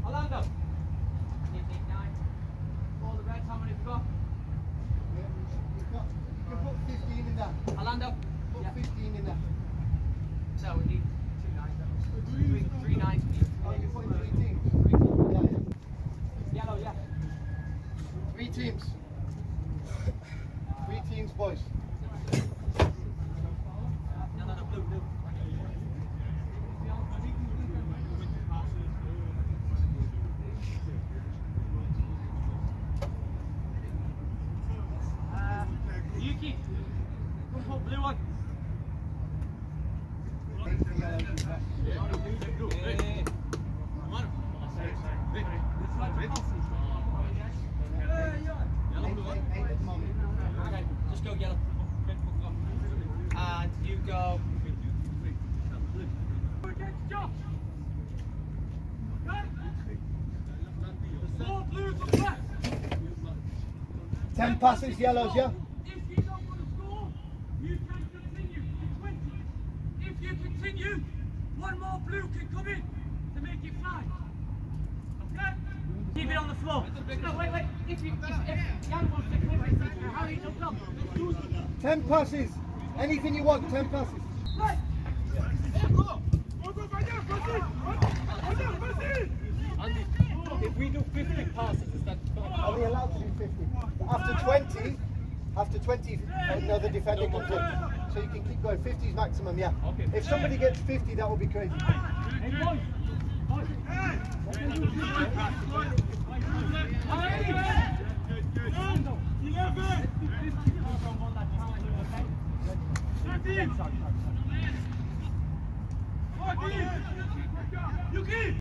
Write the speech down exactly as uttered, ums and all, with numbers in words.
Orlando. nine. All the reds, how many have you got? Yeah, you've got, you can put fifteen in that. Orlando. Put Yeah. fifteen in that. So we need two nines. Three, three nines. Oh, you're putting three teams? Three teams. Yeah, yeah. Yellow, yeah. Three teams. Three teams, boys. No, no, no, blue, blue. Uh, Yuki, come put blue on. Okay, just go yellow. And you go. Ten passes, yellows, yeah? If you don't want to score, you can continue to twenty. If you continue, one more blue can come in to make it five. Okay? Keep it on the floor. No, wait, wait. If you, if, if Jan wants to clip it, Harry, no problem. Ten passes. Anything you want, ten passes. Right. Andy, if we do fifty passes, is that Are we allowed to do fifty? After twenty, after twenty, another defender comes in. So you can keep going. fifty is maximum, yeah. Okay. If somebody gets fifty, that would be crazy. Hey, boys. Boys.